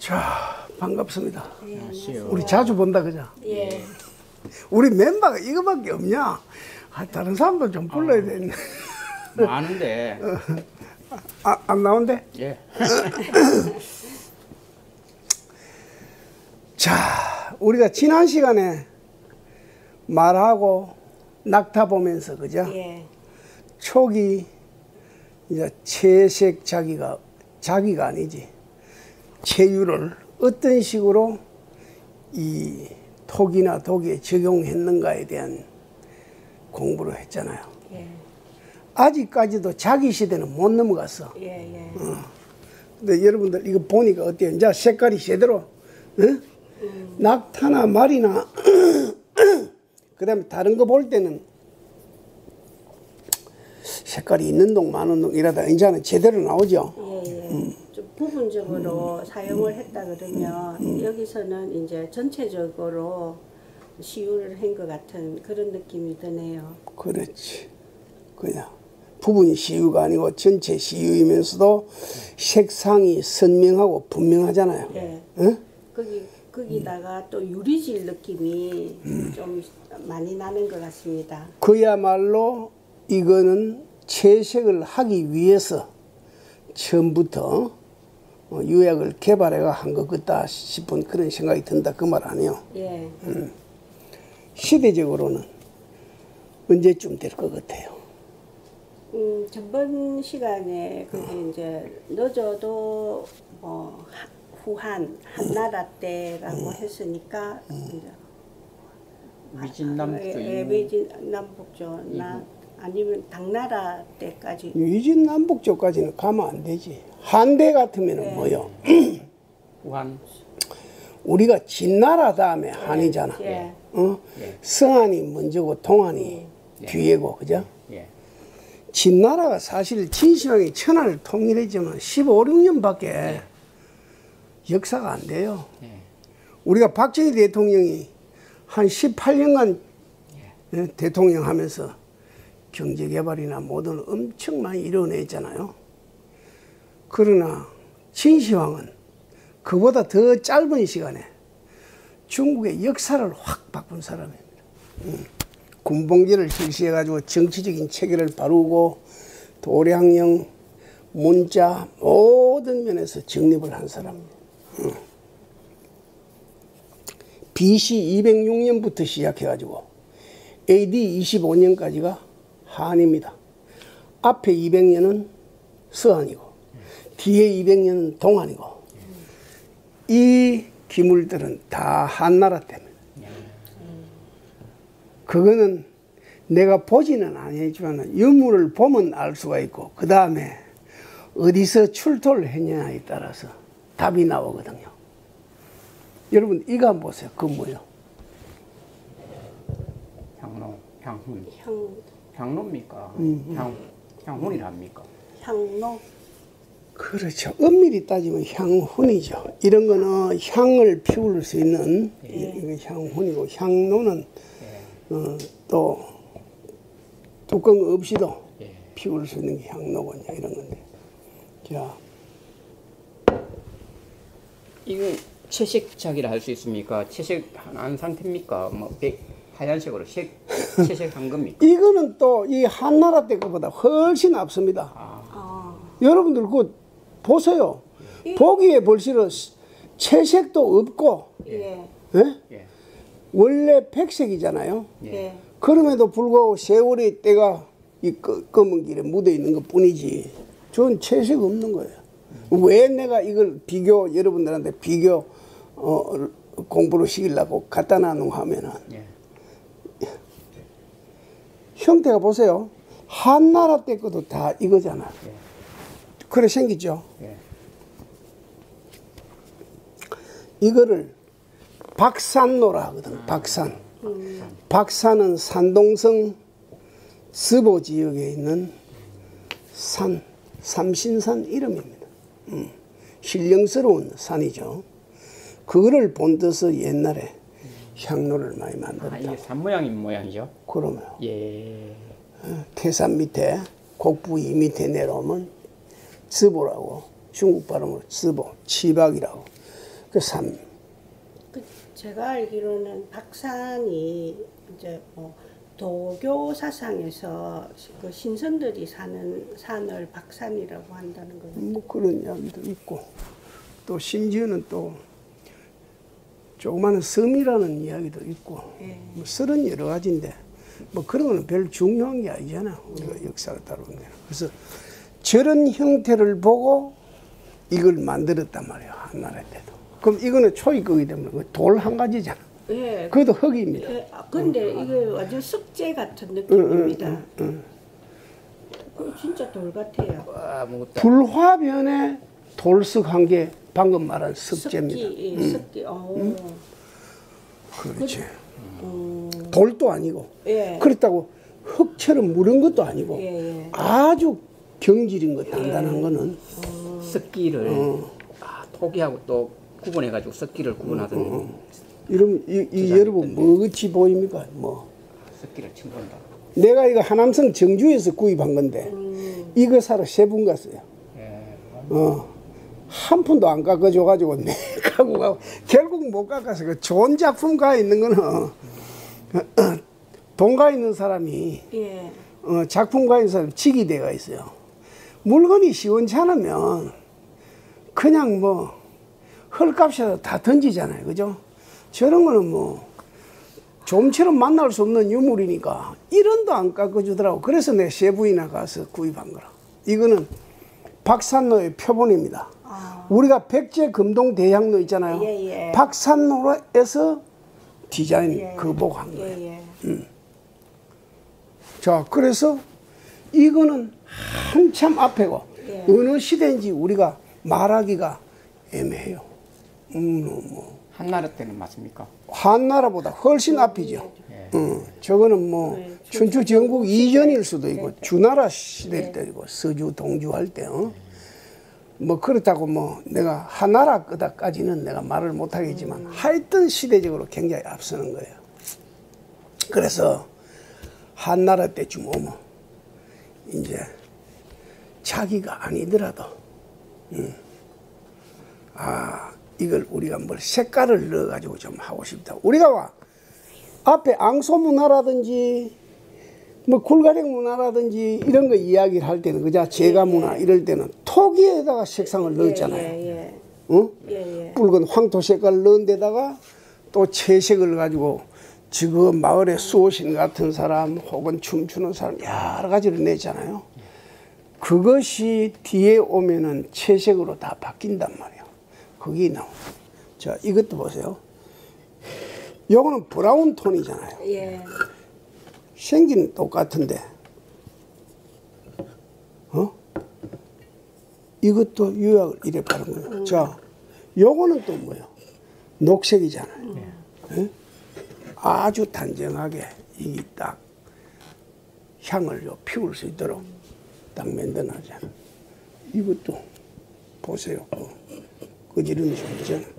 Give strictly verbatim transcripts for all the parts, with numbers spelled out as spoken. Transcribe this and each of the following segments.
자, 반갑습니다. 예, 우리 자주 본다, 그죠? 예. 우리 멤버가 이거밖에 없냐? 아, 다른 사람도 좀 불러야 되는데. 많은데. 아, 안 나온대? 예. 자, 우리가 지난 시간에 말하고 낙타 보면서, 그죠? 예. 초기, 이제 채색 자기가, 자기가 아니지. 체유를 어떤 식으로 이 톡이나 독에 적용했는가에 대한 공부를 했잖아요. 예. 아직까지도 자기 시대는 못 넘어갔어. 예, 예. 어. 근데 여러분들 이거 보니까 어때요? 이제 색깔이 제대로, 응? 음. 낙타나 말이나, 그 다음에 다른 거 볼 때는 색깔이 있는 동, 많은 동 이러다 이제는 제대로 나오죠. 예, 예. 음. 좀 부분적으로 음. 사용을 했다 그러면 음. 여기서는 이제 전체적으로 시유를 한 것 같은 그런 느낌이 드네요. 그렇지. 그냥 부분이 시유가 아니고 전체 시유이면서도 색상이 선명하고 분명하잖아요. 예. 응? 거기 거기다가 음. 또 유리질 느낌이 음. 좀 많이 나는 것 같습니다. 그야말로 이거는 채색을 하기 위해서 처음부터 유약을 개발해가 한 것 같다 싶은 그런 생각이 든다 그 말 아니에요. 예. 음. 시대적으로는 언제쯤 될 것 같아요? 음, 전번 시간에 그게 어. 이제 늦어도 뭐 후한 한나라 때라고 음. 했으니까 음. 이제 위진남북조. 예, 위진남북조 나 아니면 당나라 때까지. 위진남북조까지는 가면 안 되지. 한대 같으면 네. 뭐요? 후한. 우리가 진나라 다음에 한이잖아. 예. 어? 예. 성한이 먼저고 동한이 예. 뒤에고, 그죠? 예. 진나라가 사실 진시황이 천하를 통일했지만 십오, 십육 년밖에 예. 역사가 안 돼요. 예. 우리가 박정희 대통령이 한 십팔 년간 예. 대통령 하면서 경제개발이나 모든 엄청 많이 이뤄냈잖아요. 그러나 진시황은 그보다 더 짧은 시간에 중국의 역사를 확 바꾼 사람입니다. 음. 군봉제를 실시해가지고 정치적인 체계를 바르고 도량령, 문자 모든 면에서 정립을 한 사람입니다. 음. 비씨 이백육 년부터 시작해가지고 에이디 이십오 년까지가 한입니다. 앞에 이백 년은 서한이고 뒤에 이백 년은 동한이고 이 기물들은 다 한나라 때문에 그거는 내가 보지는 않았지만 유물을 보면 알 수가 있고 그 다음에 어디서 출토를 했냐에 따라서 답이 나오거든요. 여러분 이거 한번 보세요. 그 뭐요? 향로, 향훈. 향. 향로입니까? 음, 향, 향훈이랍니까? 향로. 그렇죠. 엄밀히 따지면 향훈이죠. 이런 거는 향을 피울 수 있는 예. 이거 향훈이고 향로는 예. 어, 또 뚜껑 없이도 예. 피울 수 있는 게 향로군요. 이런 건데. 자, 이거 채색작이라 할 수 있습니까? 채색 한 상태입니까? 뭐 백, 하얀색으로 색, 채색한 겁니까? 이거는 또 이 한나라 때 것보다 훨씬 앞섭니다. 아. 아. 여러분들 그거 보세요. 예. 보기에 벌써 채색도 없고 예. 예? 예. 원래 백색이잖아요. 예. 예. 그럼에도 불구하고 세월의 때가 이 검은 길에 묻어 있는 것 뿐이지 전 채색 없는 거예요. 음. 왜 내가 이걸 비교 여러분들한테 비교 어, 공부를 시키려고 갖다 놔놓고 하면은 예. 형태가 보세요. 한나라 때 것도 다 이거잖아. 예. 그래 생기죠. 예. 이거를 박산노라 하거든. 박산. 음. 박산은 산동성 서보 지역에 있는 산, 삼신산 이름입니다. 음. 신령스러운 산이죠. 그거를 본떠서 옛날에 향로를 많이 만들었다. 아, 이게 산 모양인 모양이죠? 그러면 예. 태산 밑에 곡부 이 밑에 내려오면 즈보라고 중국 발음으로 즈보, 치박이라고 그 산. 그 제가 알기로는 박산이 이제 뭐 도교 사상에서 그 신선들이 사는 산을 박산이라고 한다는 거예요. 뭐 그런 이야기도 있고 또 심지어는 또 조그마한 섬이라는 이야기도 있고 예. 뭐 설은 여러 가지인데 뭐 그런 거는 별 중요한 게 아니잖아. 우리가 역사를 다루는 데는. 그래서 저런 형태를 보고 이걸 만들었단 말이야. 한나라 때도. 그럼 이거는 초입국이기 때문에 돌 한 가지잖아. 예. 그것도 흙입니다. 예. 아, 근데 이게 완전 석재 같은 느낌입니다. 응, 응, 응, 그 진짜 돌 같아요. 와, 아무것도 불화변에 돌석 한 개 방금 말한 석재입니다. 석기, 예, 석기. 어. 그렇지. 음. 돌도 아니고 예. 그렇다고 흙처럼 무른 것도 아니고 예, 예. 아주 경질인 것 단단한 거는 습기를 어. 아, 토기하고 또 구분해가지고 습기를 구분하던 이러면 이, 이 여러분 뭐같이 보입니까? 뭐 습기를 침본다. 내가 이거 하남성 정주에서 구입한 건데 음. 이거 사러 세 분 갔어요. 예. 어. 한 푼도 안 깎아줘가지고 내 갖고 가고 결국 못 깎아서 그 좋은 작품 가 있는 거는 돈 가 있는 사람이 예. 어, 작품 가 있는 사람이 직이 돼가 있어요. 물건이 시원찮으면 그냥 뭐 헐값이라도 다 던지잖아요. 그죠? 저런 거는 뭐 좀처럼 만날 수 없는 유물이니까 일 원도 안 깎아주더라고. 그래서 내 세 부이나 가서 구입한 거라. 이거는 박산로의 표본입니다. 아. 우리가 백제 금동 대향로 있잖아요. 예, 예. 박산로에서 디자인 예. 그 보고 한 거예요. 예, 예. 자, 그래서 이거는 한참 앞에고 예. 어느 시대인지 우리가 말하기가 애매해요. 음, 뭐 한나라 때는 맞습니까? 한나라보다 훨씬 앞이죠. 예. 음, 저거는 뭐 네, 춘추 전국 이전일 수도 있고 네. 주나라 시대일 때이고 서주 동주 할 때. 어? 뭐 그렇다고 뭐 내가 하나라 거다까지는 내가 말을 못하겠지만 음. 하여튼 시대적으로 굉장히 앞서는 거예요. 그래서 한나라 때쯤 오면 이제 자기가 아니더라도 음, 아 이걸 우리가 뭘 색깔을 넣어가지고 좀 하고 싶다. 우리가 와 앞에 앙소 문화라든지 뭐 굴가령 문화라든지 이런 거 이야기를 할 때는 그자 제가 문화 이럴 때는 토기에다가 색상을 넣었잖아요. 예, 예. 응? 예, 예. 붉은 황토 색깔을 넣은 데다가 또 채색을 가지고 지금 마을에 수호신 같은 사람 혹은 춤추는 사람 여러 가지를 냈잖아요. 그것이 뒤에 오면은 채색으로 다 바뀐단 말이에요. 거기 나옵니다. 자, 이것도 보세요. 요거는 브라운 톤이잖아요. 예. 생긴 똑같은데, 어? 이것도 유약을 이래 바른 거예요. 음. 자, 요거는 또 뭐예요? 녹색이잖아요. 음. 예? 아주 단정하게 이 딱 향을 요 피울 수 있도록 딱 만들어놨잖아요. 이것도 보세요. 그지른 좀 있잖아요.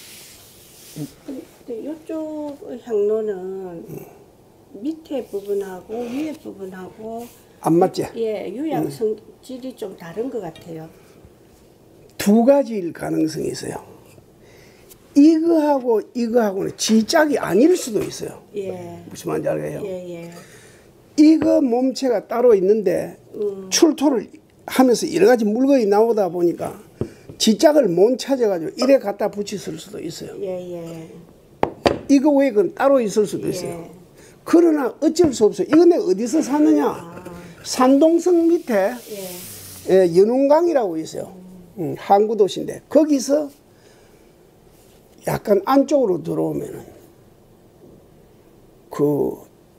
근데 이쪽 향로는 음. 밑에 부분하고 위에 부분하고 안 맞지? 예, 유약 성질이 좀 다른 것 같아요. 두 가지일 가능성이 있어요. 이거하고 이거하고는 지짝이 아닐 수도 있어요. 예. 무슨 말인지 알겠어요? 예, 예. 이거 몸체가 따로 있는데 음. 출토를 하면서 여러 가지 물건이 나오다 보니까 지짝을 못 찾아가지고 이래 갖다 붙였을 수도 있어요. 예, 예. 이거 외에 그건 따로 있을 수도 있어요. 예. 그러나 어쩔 수 없어요. 이건 내가 어디서 샀느냐? 아. 산동성 밑에 예. 예, 연운강이라고 있어요. 음, 항구 도시인데 거기서 약간 안쪽으로 들어오면은 그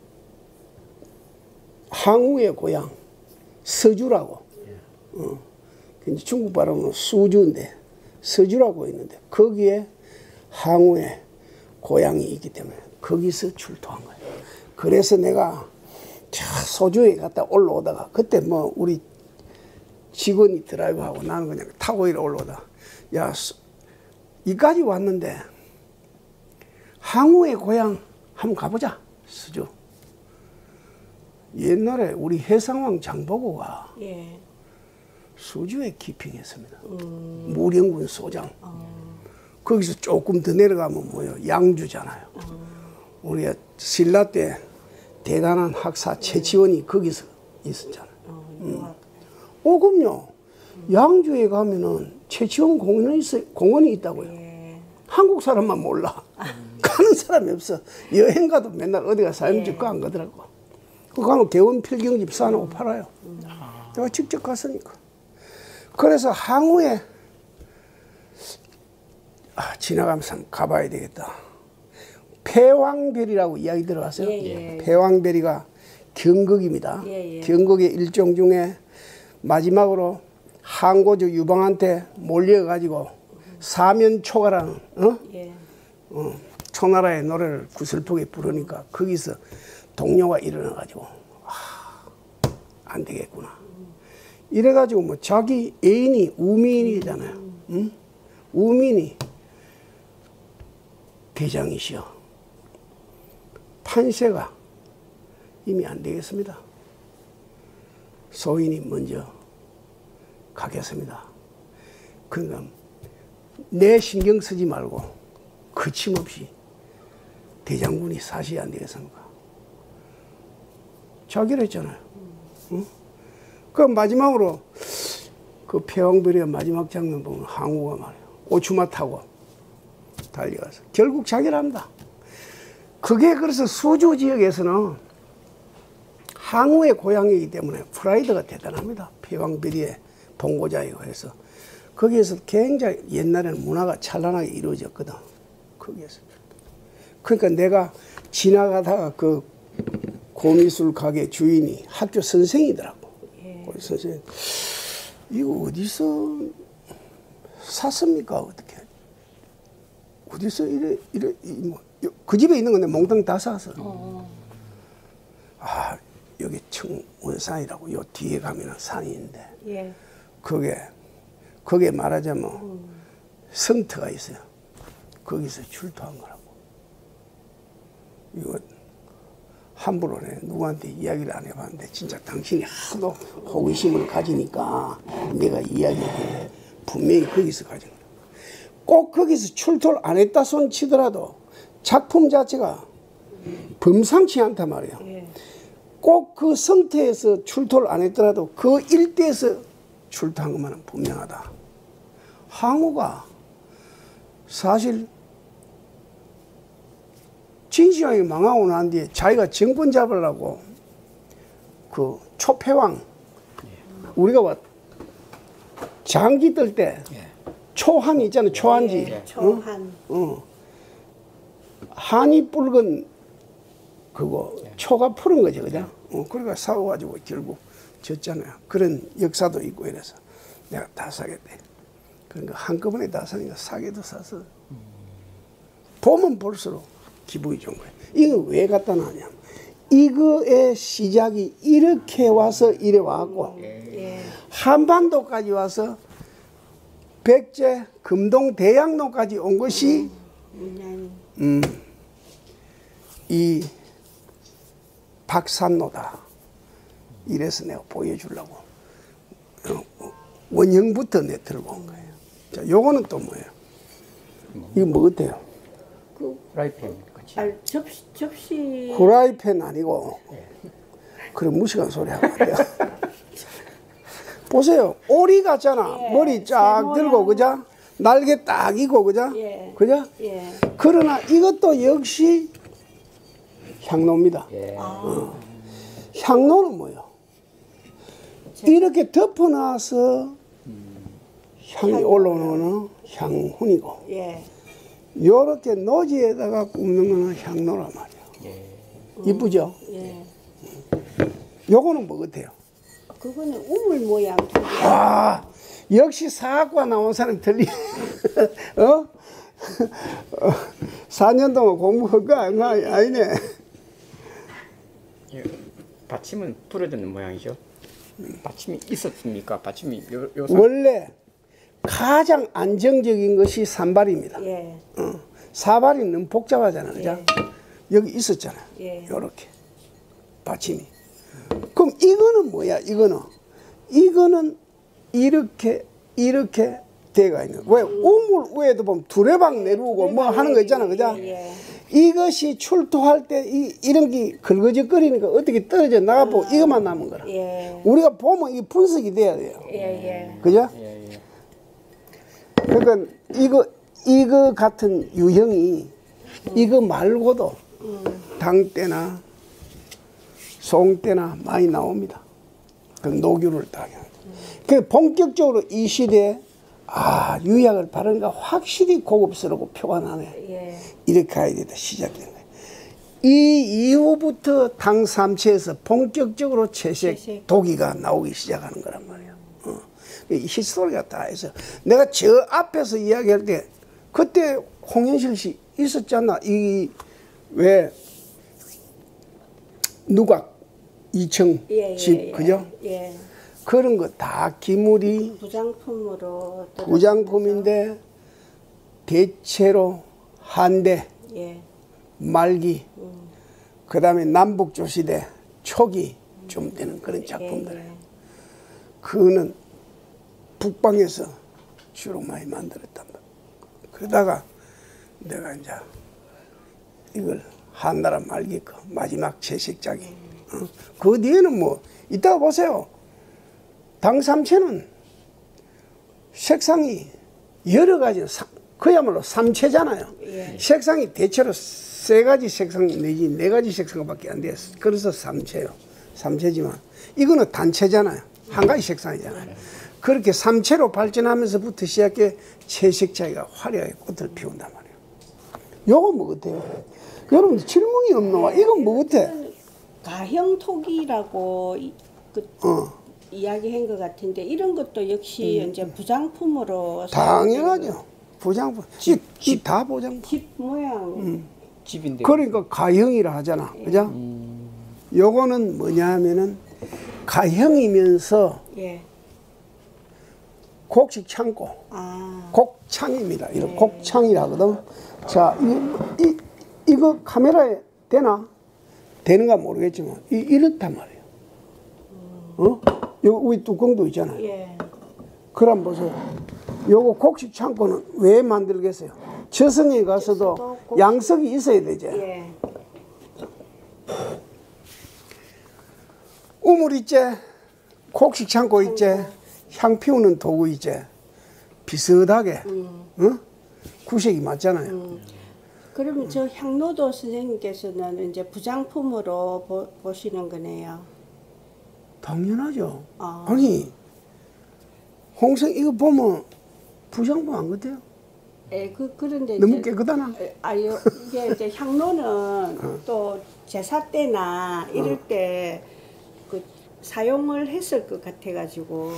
항우의 고향 서주라고, 어, 중국 발음은 수주인데 서주라고 있는데 거기에 항우의 고향이 있기 때문에 거기서 출토한 거예요. 그래서 내가 저 소주에 갔다 올라오다가 그때 뭐 우리 직원이 드라이브하고 나는 그냥 타고 이래 올라오다. 야, 이까지 왔는데 항우의 고향 한번 가보자. 서주. 옛날에 우리 해상왕 장보고가 예. 수주에 기핑했습니다. 음. 무령군 소장. 어. 거기서 조금 더 내려가면 뭐요? 양주잖아요. 우리가 신라 때 대단한 학사 최치원이 거기서 있었잖아요. 음. 오, 그럼요. 양주에 가면은 최치원 공원이, 있어, 공원이 있다고요. 예. 한국 사람만 몰라. 가는 사람이 없어. 여행 가도 맨날 어디가 사염집 가 안 가더라고. 그 가면 개원 필경집 사놓고 팔아요. 내가 직접 갔으니까. 그래서 항우에 아, 지나가면서 한번 가봐야 되겠다. 폐왕별이라고 이야기 들어봤어요? 예, 예. 폐왕별이가 경극입니다. 예, 예. 경극의 일종 중에 마지막으로 항고조 유방한테 몰려가지고 사면초가라는 어? 예. 어, 초나라의 노래를 구슬프게 부르니까 거기서 동료가 일어나가지고 아, 안 되겠구나. 이래가지고 뭐 자기 애인이 우민이잖아요. 응? 우민이 대장이시여. 판세가 이미 안 되겠습니다. 소인이 먼저 가겠습니다. 그러니까 내 신경 쓰지 말고 거침없이 대장군이 사시 안 되겠습니까? 자기를 했잖아요. 응? 그 마지막으로 그 폐왕별이의 마지막 장면 보면 항우가 말이에요. 오추마 타고 달려가서 결국 자기를 합니다. 그게 그래서 수주 지역에서는 항우의 고향이기 때문에 프라이드가 대단합니다. 폐왕별이의 본고장이고 해서 거기에서 굉장히 옛날에는 문화가 찬란하게 이루어졌거든. 거기에서. 그러니까 내가 지나가다가 그 고미술 가게 주인이 학교 선생이더라고. 예. 선생님, 이거 어디서 샀습니까? 어떻게? 어디서 이래, 이래, 뭐, 그 집에 있는 건데 몽땅 다 사서. 어. 아, 여기 청원산이라고 요 뒤에 가면은 산이 있는데. 예. 그게, 그게 말하자면 음. 성터가 있어요. 거기서 출토한 거라고. 이거 함부로 내 누구한테 이야기를 안 해봤는데 진짜 당신이 하도 호기심을 가지니까 내가 이야기해. 분명히 거기서 가진 거야. 꼭 거기서 출토를 안 했다 손 치더라도 작품 자체가 범상치 않단 말이에요. 예. 꼭 그 성태에서 출토를 안 했더라도 그 일대에서 출토한 것만은 분명하다. 항우가 사실 진시황이 망하고 난 뒤에 자기가 정권 잡으려고 그 초패왕 우리가 와 장기 뜰 때 초한 있잖아요. 초한지. 예. 초한. 어? 어. 한이 붉은 그거 초가 푸른 거죠, 그죠? 어, 그러니까 싸워가지고 결국 졌잖아요. 그런 역사도 있고 이래서 내가 다 사겠대. 그러니까 한꺼번에 다 사니까 사게도 사서 보면 볼수록 기분이 좋은 거예요. 이거 왜 갖다 놨냐면 이거의 시작이 이렇게 와서 이래 와갖고 예. 한반도까지 와서 백제 금동 대양로까지 온 것이 음. 음, 이 박산로다. 이래서 내가 보여주려고 어, 원형부터 내 들고 온 거예요. 자, 요거는 또 뭐예요? 이거 뭐 같아요? 그 프라이팬 그치? 아, 접시 접시. 후라이팬 아니고 그런 무식한 소리 하면 안 돼요. 보세요. 오리 같잖아. 예, 머리 쫙 새 들고 모양. 그죠? 날개 딱 이고 그죠? 예. 그죠? 예. 그러나 이것도 역시 향로입니다. 예. 아. 향로는 뭐예요? 이렇게 덮어놔서 향이 올라오는 향훈이고 예. 요렇게 노지에다가 굽는 거는 향로란 말이에요. 예. 이쁘죠? 예. 요거는 뭐 같아요? 그거는 우물 모양. 아, 역시 사학과 나온 사람이 틀리. 어? 어? 사 년 동안 공부한 거 아니네. 예. 받침은 부러지는 모양이죠. 받침이 있었습니까? 받침이 요, 요 원래 가장 안정적인 것이 산발입니다. 예. 어. 사발이 너무 복잡하잖아요. 그죠? 예. 여기 있었잖아요. 예. 요렇게. 받침이. 그럼 이거는 뭐야? 이거는. 이거는 이렇게, 이렇게 밑에가 있는. 왜 우물 위에도 보면 두레방 내려오고 뭐 하는 거 있잖아, 그죠? 예, 예. 이것이 출토할 때 이, 이런 게 긁어적거리니까 어떻게 떨어져 나가고 아, 이것만 남은 거라. 예. 우리가 보면 이 분석이 돼야 돼요. 예, 예. 그죠? 예, 예. 그러니까 이거 이거 같은 유형이 이거 말고도 당때나 송때나 많이 나옵니다. 그 노규를 따게. 그 본격적으로 이 시대에 아 유약을 바르니까 확실히 고급스럽고 표가 나네. 예. 이렇게 가야 되다 시작된 거예요. 이 이후부터 당 삼체에서 본격적으로 채색 채색. 도기가 나오기 시작하는 거란 말이에요. 어. 이 히스토리가 다 있어요. 내가 저 앞에서 이야기할 때 그때 홍현실 씨 있었잖아. 이 왜 누각 이층 예, 예, 집 예. 그죠? 예. 그런 거 다 기물이 부장품으로 부장품인데 대체로 한대 예. 말기 음. 그 다음에 남북조시대 초기 좀 되는 그런 예, 작품들. 예. 그거는 북방에서 주로 많이 만들었단 말이야. 그러다가 내가 이제 이걸 한나라 말기 거 마지막 채식작이. 어? 그 뒤에는 뭐 이따가 보세요. 당삼체는 색상이 여러 가지, 사, 그야말로 삼체잖아요. 예. 색상이 대체로 세 가지 색상 내지 네 가지 색상밖에 안 돼요. 그래서 삼체요. 삼체지만 이거는 단체잖아요. 한 가지 색상이잖아요. 그렇게 삼체로 발전하면서부터 시작해 채식자가 화려하게 꽃을 피운단 말이에요. 요거 뭐 같아요? 여러분 질문이 없노? 이건 뭐 같아? 가형토기라고 이- 그 어. 이야기한 것 같은데 이런 것도 역시 이제 부장품으로 당연하죠. 보장품. 이 다 보장품. 집 모양 집인데. 그러니까 가형이라 하잖아. 그죠? 요거는 뭐냐 하면은 가형이면서 예. 곡식 창고. 아. 곡창입니다. 이런 곡창이라 하거든. 자, 이, 이, 이거 카메라에 되나? 되는가 모르겠지만, 이, 이렇단 말이에요. 어? 요, 위 뚜껑도 있잖아요. 예. 그럼 보세요. 요거 곡식 창고는 왜 만들겠어요? 저승에 가서도 저승도 곡식- 양석이 있어야 되죠. 예. 우물 있지? 곡식 창고 있지? 향 피우는 도구 있지? 비슷하게, 음. 어? 구색이 맞잖아요. 음. 그러면 저 향로도 선생님께서는 이제 부장품으로 보, 보시는 거네요. 당연하죠. 아. 아니, 홍성 이거 보면 부장품 안 같아요? 예, 그 그런데 너무 이제- 깨끗하나? 예, 아유 이게 이제 향로는 또 제사 때나 이럴 때 그 사용을 했을 것 같아가지고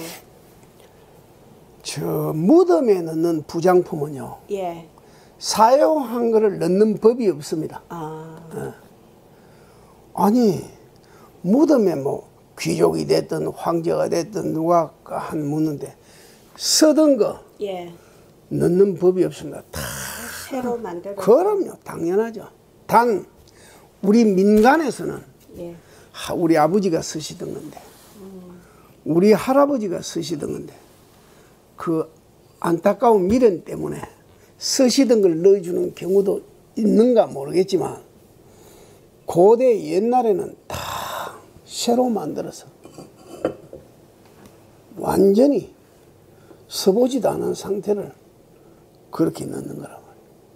저 무덤에 넣는 부장품은요, 예. 사용한 거를 넣는 법이 없습니다. 아. 아니, 무덤에 뭐 귀족이 됐든 황제가 됐든 누가 한 묻는데 쓰던 거 예. 넣는 법이 없습니다. 다 새로 만들어. 그럼요, 당연하죠. 단 우리 민간에서는 예. 하- 우리 아버지가 쓰시던 건데, 우리 할아버지가 쓰시던 건데, 그 안타까운 미련 때문에 쓰시던 걸 넣어주는 경우도 있는가 모르겠지만, 고대 옛날에는 다 새로 만들어서 완전히 써보지도 않은 상태를 그렇게 넣는 거란 말이에요.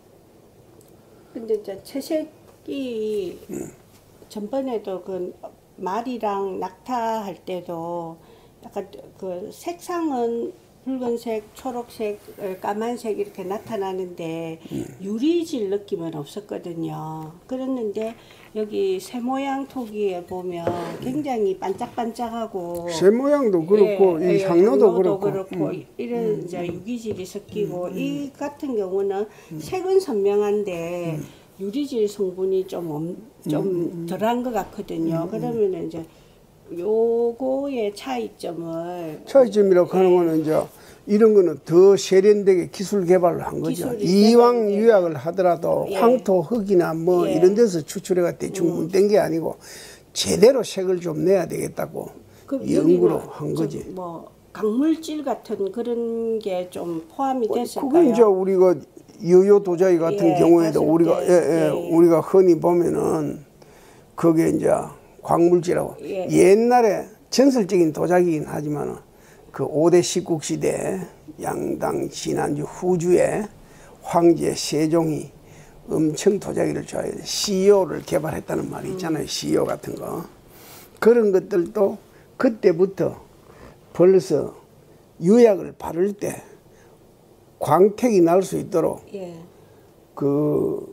근데 이제 채색이 전번에도 그 말이랑 낙타할 때도 약간 그 색상은 붉은색, 초록색, 어, 까만색 이렇게 나타나는데 유리질 느낌은 없었거든요. 그랬는데 여기 새 모양 토기에 보면 굉장히 반짝반짝하고 새 모양도 그렇고 예, 이 예, 향로도 향로도 그렇고, 음. 이런 이제 유기질이 섞이고 이 같은 경우는 색은 선명한데 유리질 성분이 좀, 엄, 좀 덜한 것 같거든요. 그러면 이제 요거의 차이점을 차이점이라고 하는 거는 이제 이런 거는 더 세련되게 기술 개발을 한 거죠. 기술이 이왕 세련되게. 유약을 하더라도 예. 황토, 흙이나 뭐 예. 이런 데서 추출해가 대충 문댄 게 아니고 제대로 색을 좀 내야 되겠다고 그 연구로 여기는 한 거지. 저 뭐 강물질 같은 그런 게 좀 포함이 됐을까요? 그건 이제 우리가 여요 도자기 같은 예, 경우에도 봤을 우리가 때, 예, 예, 예. 우리가 흔히 보면은 그게 이제 광물질하고 예. 옛날에 전설적인 도자기긴 하지만은 그 오대 십국 시대 양당 진안주 후주에 황제 세종이 엄청 도자기를 좋아해요. 씨오를 개발했다는 말이 있잖아요. 씨오 같은 거. 그런 것들도 그때부터 벌써 유약을 바를 때 광택이 날 수 있도록 예. 그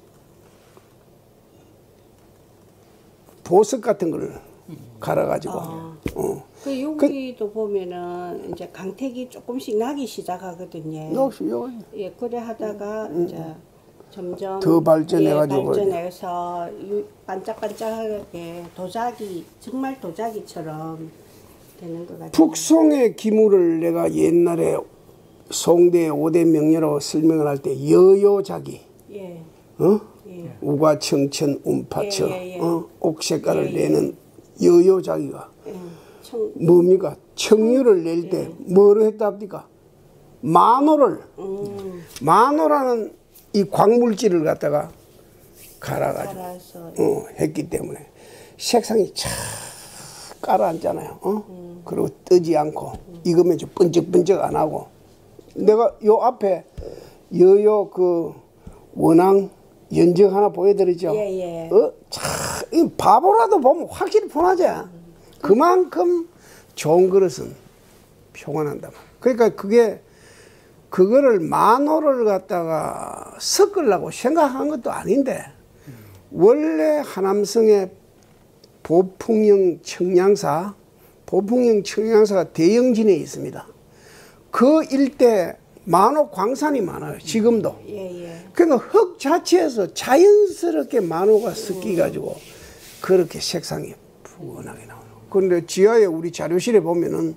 보석 같은 걸 갈아가지고 아. 어. 그 여기도 보면은 이제 강택이 조금씩 나기 시작하거든요. 역시 여기 예, 그래 하다가 이제 점점 더 발전해가지고 예, 발전해서 유- 반짝반짝하게 도자기 정말 도자기처럼 되는 것 같아요. 북송의 기물을 내가 옛날에 송대 오대 명료라고 설명을 할 때 여요자기 예, 어? 예. 우과청천 운파처 예, 예, 예. 어? 옥색깔을 예, 예. 내는 여요자기가 예. 청, 뭡니까? 청류를 낼 때 뭐로 했답니까? 만호를 음, 만호라는 이 광물질을 갖다가 갈아가지고 갈아서 어, 했기 때문에 색상이 착 깔아앉잖아요. 어? 음. 그리고 뜨지 않고 이거면 좀 번쩍번쩍 안 하고 내가 요 앞에 여요 그 원앙 연적 하나 보여드리죠. 예, 예. 어? 참, 이 바보라도 보면 확실히 편하지. 그만큼 좋은 그릇은 평안한다. 그러니까 그게 그거를 만호를 갖다가 섞으려고 생각한 것도 아닌데 원래 하남성의 보풍령 청량사, 보풍령 청량사가 대영진에 있습니다. 그 일대 만호 광산이 많아요. 지금도. 예, 예. 그러니까 흙 자체에서 자연스럽게 만호가 섞여 가지고 그렇게 색상이 푸근하게 나와요. 그런데 지하에 우리 자료실에 보면은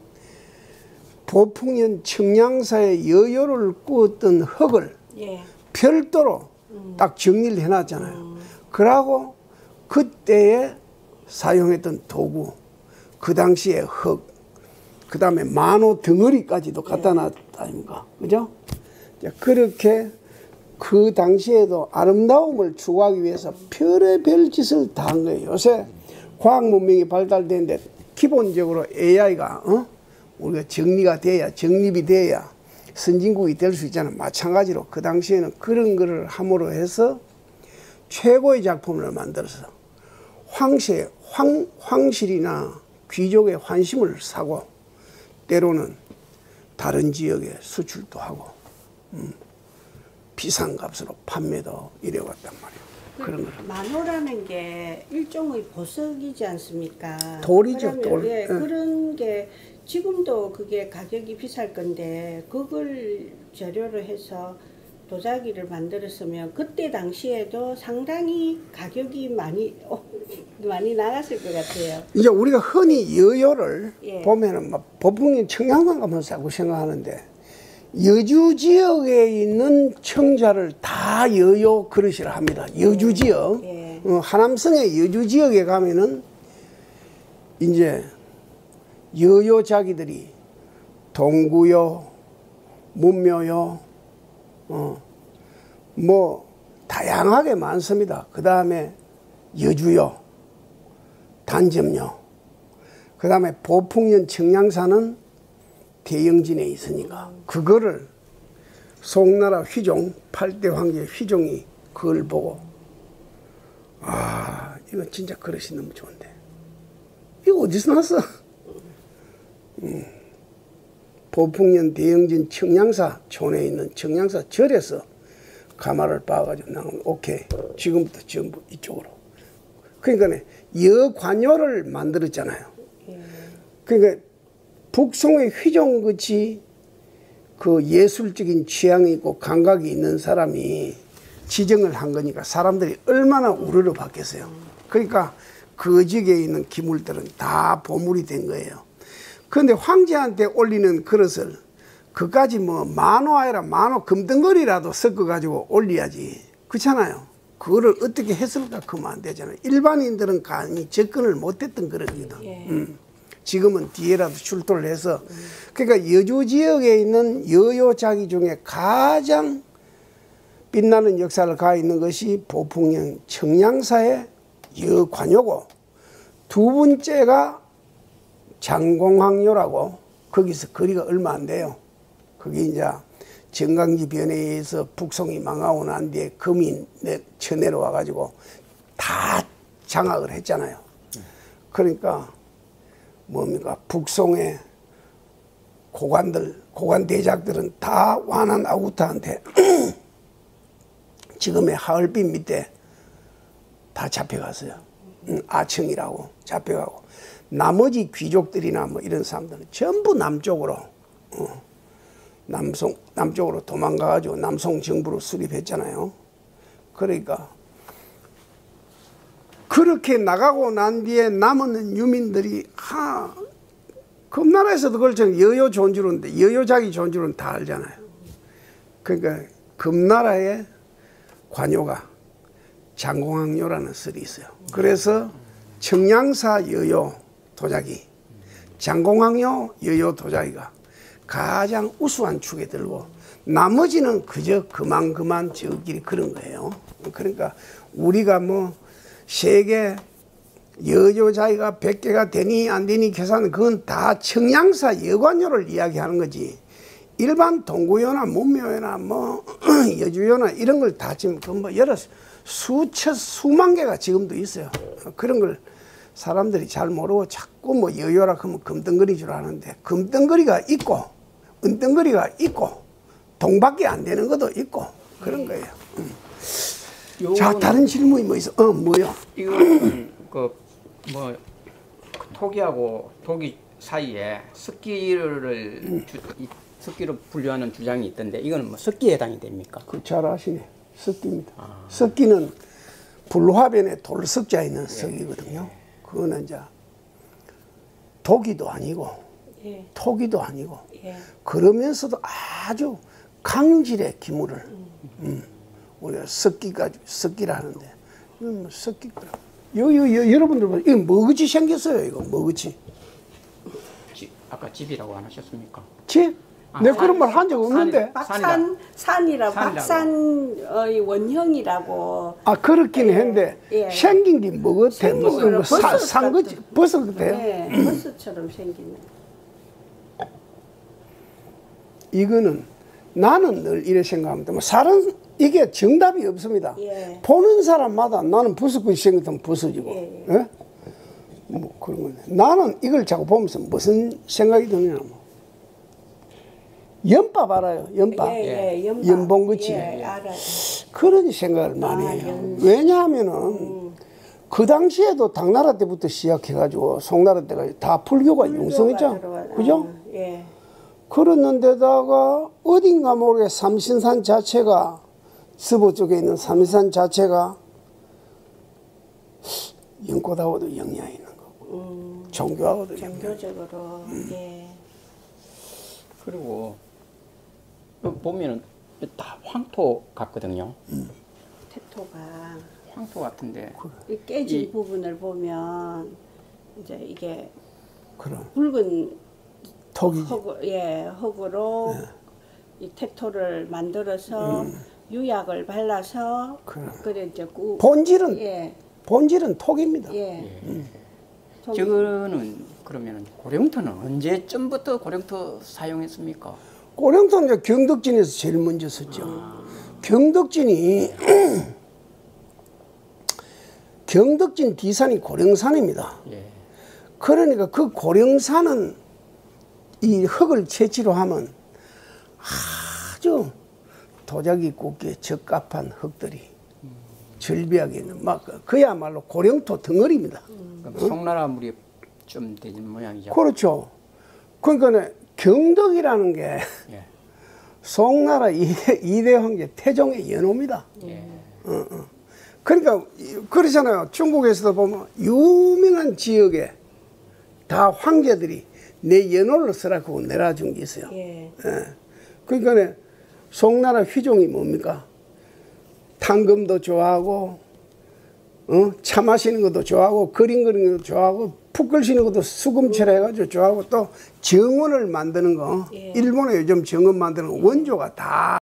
보풍년 청량사의 여요를 꾸었던 흙을 예. 별도로 딱 정리를 해놨잖아요. 그러고 그때에 사용했던 도구, 그 당시에 흙, 그 다음에 만호 덩어리까지도 갖다 놨다 아닙니까? 그죠? 자, 그렇게 그 당시에도 아름다움을 추구하기 위해서 별의별 짓을 다 한 거예요. 요새 과학 문명이 발달되는데 기본적으로 에이아이가 어? 우리가 정리가 돼야 정립이 돼야 선진국이 될 수 있잖아요. 마찬가지로 그 당시에는 그런 거를 함으로 해서 최고의 작품을 만들어서 황실, 황, 황실이나 귀족의 환심을 사고 때로는 다른 지역에 수출도 하고 음, 비싼 값으로 판매도 이래왔단 말이에요. 그런 걸. 만호라는 게 일종의 보석이지 않습니까? 돌이죠, 그러면, 돌. 예, 예. 그런 게 지금도 그게 가격이 비쌀 건데 그걸 재료로 해서 도자기를 만들었으면 그때 당시에도 상당히 가격이 많이 어, 많이 나갔을 것 같아요. 이제 우리가 흔히 여요를 예. 보면은 막 보풍년 청량만 가면 사고 생각하는데 여주 지역에 있는 청자를 다 여요 그릇이라 합니다. 여주 지역. 예. 어, 하남성의 여주 지역에 가면은 이제 여요 자기들이 동구요, 문묘요, 어, 뭐 다양하게 많습니다. 그 다음에 여주요, 단점요, 그 다음에 보풍년 청량사는 대영진에 있으니까 그거를 송나라 휘종, 팔대 황제 휘종이 그걸 보고 아 이거 진짜 그릇이 너무 좋은데 이거 어디서 났어? 음, 보풍년 대영진 청량사 촌에 있는 청량사 절에서 가마를 빻아가지고 나오면 오케이 지금부터 전부 이쪽으로. 그러니까 여관요를 만들었잖아요. 그러니까 북송의 휘종같이 그 예술적인 취향이 있고 감각이 있는 사람이 지정을 한 거니까 사람들이 얼마나 우러러 봤겠어요. 그러니까 그 지역에 있는 기물들은 다 보물이 된 거예요. 그런데 황제한테 올리는 그릇을 그까지 뭐 만호 아니라 만호 금덩어리라도 섞어가지고 올려야지. 그렇잖아요. 그거를 어떻게 했을까 그러면 안 되잖아요. 일반인들은 감히 접근을 못했던 그릇이거든. 예. 음. 지금은 뒤에라도 출토를 해서 그러니까 여주 지역에 있는 여요 자기 중에 가장 빛나는 역사를 가지고 있는 것이 보풍령 청량사의 여관요고 두 번째가 장공항요라고 거기서 거리가 얼마 안 돼요. 거기 이제 정강지 변에 의해서 북송이 망하고 난 뒤에 금이 쳐내려와 가지고 다 장악을 했잖아요. 그러니까 뭡니까 북송의 고관들 고관 대작들은 다 완한 아우타한테 지금의 하얼빈 밑에 다 잡혀갔어요. 응, 아청이라고 잡혀가고 나머지 귀족들이나 뭐 이런 사람들은 전부 남쪽으로 어, 남송 남쪽으로 도망가가지고 남송 정부로 수립했잖아요. 그러니까 그렇게 나가고 난 뒤에 남은 유민들이 하 금나라에서도 그렇잖아요. 여요 존주론인데 여요 자기 존주론 다 알잖아요. 그러니까 금나라의 관요가 장공항요라는 설이 있어요. 그래서 청량사 여요 도자기, 장공항요 여요 도자기가 가장 우수한 축에 들고 나머지는 그저 그만 그만 저끼리 그런 거예요. 그러니까 우리가 뭐 세계 여요 자기가 백 개가 되니 안 되니 계산은 그건 다 청량사 여관요를 이야기하는 거지. 일반 동구요나 문묘요나 뭐 여주요나 이런 걸 다 지금 그 뭐 여러 수천 수만 개가 지금도 있어요. 그런 걸 사람들이 잘 모르고 자꾸 뭐 여요라 하면 금덩거리 줄 아는데 금덩거리가 있고 은덩거리가 있고 동밖에 안 되는 것도 있고 그런 거예요. 음. 자 다른 질문이 뭐 있어? 어 뭐요? 이거는 그뭐 토기하고 토기 사이에 습기를 음. 주, 이, 습기로 분류하는 주장이 있던데 이거는 뭐 습기에 해당이 됩니까? 그 잘 아시네. 습기입니다. 아. 습기는 불화변에 돌석자 있는 석이거든요. 예. 그거는 이제 독이도 아니고 예. 토기도 아니고 예. 그러면서도 아주 강질의 기물을 음. 음, 우리가 습기가 습기라 하는데 이건 뭐 습기거라. 요, 요, 요, 여러분들 보세요. 이거 뭐그치 생겼어요. 이거 뭐그치. 집, 아까 집이라고 안 하셨습니까? 집? 아, 내가 그런 말 한 적 없는데. 박산 산이라 박산의 원형이라고. 아 그렇긴 예. 했는데 예. 생긴 게 뭐 같아? 뭐 산 거지 버섯 같아요. 예, 버섯처럼 생긴. 이거는 나는 늘 이래 생각합니다. 뭐 사람 이게 정답이 없습니다. 예. 보는 사람마다 나는 버섯같이 생겼다면 버섯이고, 예. 예? 뭐 그런 건데 나는 이걸 자꾸 보면서 무슨 생각이 드냐면. 연밥 알아요? 연밥. 예, 예, 연밥. 연봉그치. 예, 알아요. 그런 생각을 많이 아, 해요. 연... 왜냐하면은 음. 그 당시에도 당나라 때부터 시작해가지고 송나라 때까지 다 불교가, 불교가 융성했죠. 들어가... 그죠? 아, 예. 그랬는데다가 어딘가 모르게 삼신산 자체가 서부 쪽에 있는 삼신산 자체가 연꽃하고도 영향이 있는 거고 음. 종교하고도 종교적으로 음. 예. 그리고 보면은 다 황토 같거든요. 음. 태토가 황토 같은데 이 깨진 이, 부분을 보면 이제 이게 그럼. 붉은 턱이지. 흙, 예, 흙으로 네. 이 태토를 만들어서 음. 유약을 발라서 그래 이제 꾸, 본질은 예. 본질은 톡입니다. 예. 예. 음. 저거는 그러면 고령토는 언제쯤부터 고령토 사용했습니까? 고령토는 이제 경덕진에서 제일 먼저 썼죠. 아. 경덕진이 경덕진 뒤산이 고령산입니다. 예. 그러니까 그 고령산은 이 흙을 채취로 하면 아주 도자기 굽기에 적합한 흙들이 음. 절비하게 있는 막 그야말로 고령토 덩어리입니다. 음. 그럼 응? 송나라 물이 좀 되는 모양이죠. 그렇죠. 그러니까 경덕이라는 게 예. 송나라 이대 황제 태종의 연호입니다. 예. 어, 어. 그러니까 그렇잖아요. 중국에서도 보면 유명한 지역에 다 황제들이 내 연호를 쓰라고 내려준 게 있어요. 예. 예. 그러니까 송나라 휘종이 뭡니까? 탕금도 좋아하고 어? 차 마시는 것도 좋아하고 그림 그리는 것도 좋아하고 푹 끓이는 것도 수금체라 해가지고 좋아하고 또 정원을 만드는 거 예. 일본에 요즘 정원 만드는 거 원조가 다